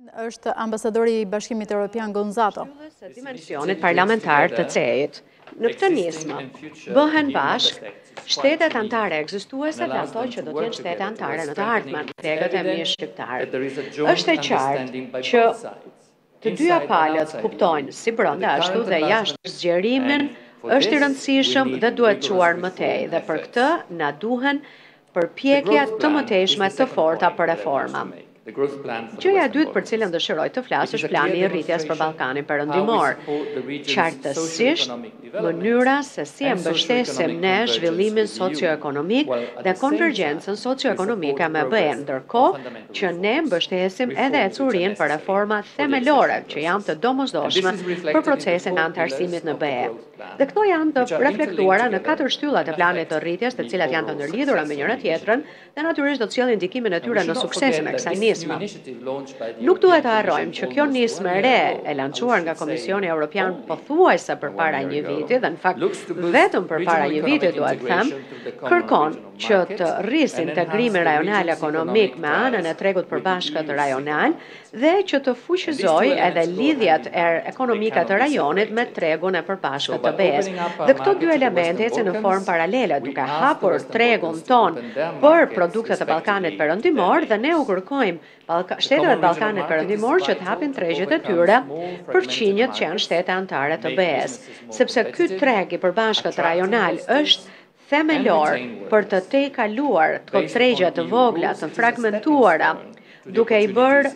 Është ambasadori i Bashkimit Evropian Gonzato. Dimensionit parlamentar të CEI-t. Në këtë nismë, bëhen bashkë shtetet antare ekzistuese dhe ato që do të jenë shtete antare në të ardhmen, kolegët e mi shqiptarë. Është e qartë që të dyja palët kuptojnë si brenda ashtu dhe jashtë zgjerimin është i rëndësishëm dhe duhet çuar më tej, dhe për këtë na duhen përpjekje të mëtejshme të forta për reforma. Gjëja e dytë për cilën dëshiroj të flas është plani i rritjes për Ballkanin Perëndimor. Qartësisht, mënyra se si e mbështesim ne zhvillimin socioekonomik dhe konvergjencën socioekonomike me BE-n, ndërkohë që ne mbështesim edhe ecurinë për reforma themelore që janë të domosdoshme për procesin e antarësimit në BE. Dhe këto janë të reflektuara në 4 shtyllat e planit të rritjes, të cilat janë të ndërlidhura me njëra tjetrën dhe natyrisht do të sjellin ndikimin e tyre në suksesin e kësaj nisme. Nuk duhet të harrojmë që kjo nismë e re e lançuar nga Komisioni Evropian pothuajse përpara një viti, dhe në fakt vetëm përpara një viti duhet të them, kërkon që të rrisë integrimin rajonal ekonomik me anën e tregut përbashkët rajonal dhe që të fuqizojë edhe lidhjet ekonomike të rajonit me tregun e përbashkët të BE-s. Dhe këto dy elemente ecin në formë paralele, duke hapur tregun ton për produktet e Ballkanit Perëndimor, dhe ne u kërkojmë shtetet e Ballkanit Perëndimor që të hapin tregjet e tyre për fqinjet që janë shtete antare të BE-s, sepse ky treg i përbashkët rajonal është themelor për të tejkaluar këto tregje të vogla, të fragmentuara, duke i bërë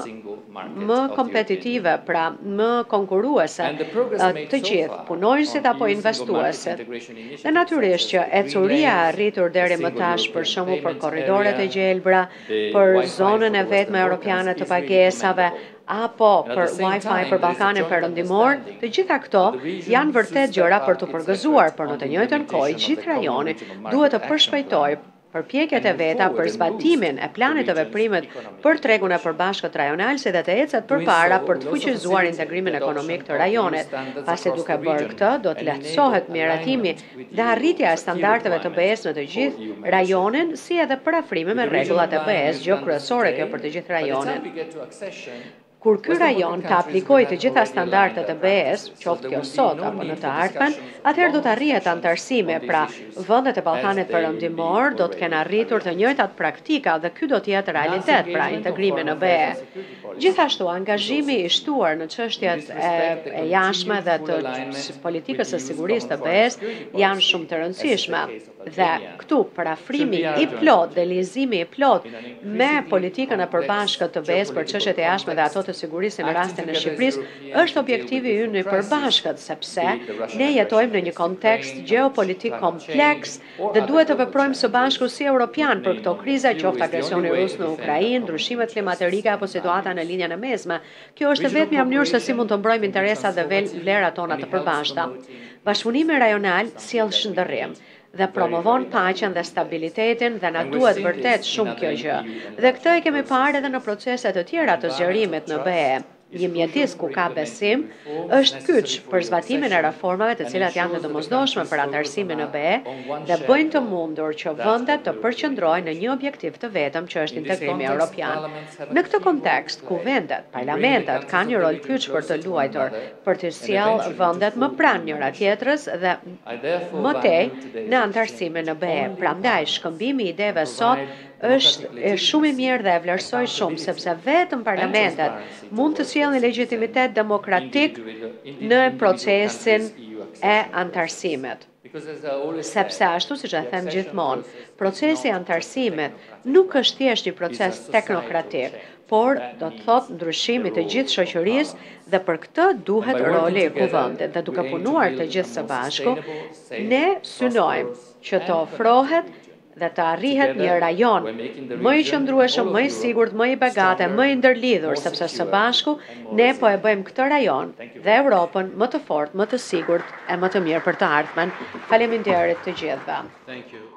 më kompetitive, pra më konkuruese të gjithë punonjësit apo investuesit. Dhe natyrisht që ecuria arritur deri më tash për shembull për korridoret e gjelbra, për zonën e vetme europiane të pagesave, apo për Wi-Fi për Ballkanin Perëndimor, të gjitha këto janë vërtet gjëra për të përgëzuar, por në të njëjtën kohë gjithë rajoni duhet të përshpejtojë përpjekjet e veta për zbatimin e planit të veprimit për tregun e përbashkët rajonal, si dhe të ecet përpara për të fuqizuar integrimin ekonomik të rajonit. Pasi duke bërë këtë, do të lehtësohet miratimi dhe arritja e standardeve të BE-s në të gjithë rajonin, si edhe parafrimi me rregullat e BE-s, gjë kryesore kjo për të gjithë rajonin. Kur ky rajon të aplikojë të gjitha standardet e BE-s, qoftë kjo sot apo në të ardhmen, atëherë do të arrihet antarësimi, pra vendet e Ballkanit Perëndimor do të kenë arritur të njëjtat praktika dhe ky do të jetë realitet, pra integrimi në BE. Gjithashtu, angazhimi i shtuar në çështjet e jashtme dhe të politikës së sigurisë të BE-s janë shumë të rëndësishme. Dhe këtu parafrimi i plot, dhe lizimi i plot me politikën e përbashkët të BE-s për çështjet e jashtme dhe ato të sigurisë në rastin e Shqipërisë është objektivi ynë i përbashkët, sepse ne jetojmë në një kontekst gjeopolitik kompleks dhe duhet të veprojmë së bashku si europian për këto kriza, qoftë agresioni rus në Ukrainë, ndryshimet klimatike apo situata në linjën e mesme. Kjo është vetëm mënyrë se si mund të mbrojmë interesat dhe vlerat tona të përbashkëta. Bashkëpunimi rajonal sjell shndërrim dhe promovon paqen dhe stabilitetin, dhe na duhet vërtet shumë kjo gjë. Dhe këtë e kemi parë edhe në procese të tjera të zgjerimit në BE. Një mjedis ku ka besim është kyç për zbatimin e reformave të cilat janë të domosdoshme për antarësimin në BE dhe bëjnë të mundur që vendet të përqendrojnë në një objektiv të vetëm që është integrimi evropian. Në këtë kontekst, ku vendet, parlamentet kanë një rol kyç për të luajtur, për të sjellë vendet më pranë njëra tjetrës dhe më tej në antarësimin në BE. Prandaj shkëmbimi i ideve sot është shumë i mirë dhe e vlerësoj shumë, sepse vetëm parlamentet mund të sjellin legjitimitet demokratik në procesin e antarësimit. Sepse ashtu siç e them gjithmonë, procesi i antarësimit nuk është thjesht një proces teknokratik, por do të thotë ndryshimi të gjithë shoqërisë, dhe për këtë duhet roli i kuvendit. Dhe duke punuar të gjithë së bashku, ne synojmë që të ofrohet dhe të arrihet një rajon më i qëndrueshëm, më i sigurt, më i begatë, më i ndërlidhur, sepse së bashku ne po e bëjmë këtë rajon dhe Europën më të fortë, më të sigurt e më të mirë për të ardhmen. Faleminderit të gjithëve.